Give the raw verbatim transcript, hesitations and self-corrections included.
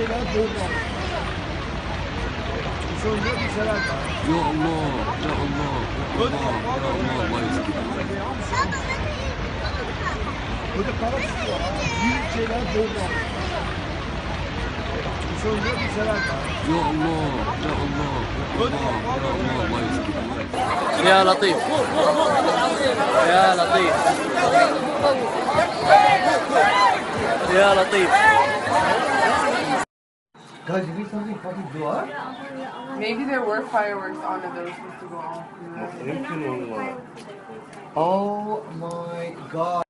şeyler böyle. Sonra bir şeyler var. Ya Allah, ya Allah, ya Allah, ya Allah, Allah eskidi. Böyle para çıkıyor. Büyük şeyler böyle. Sonra bir şeyler var. Ya Allah, ya Allah, ya Allah, ya Allah, Allah eskidi. يا لطيف يا لطيف يا لطيف. Guys, you need something fucking do up? Maybe there were fireworks on it that were supposed to go off. Oh my god.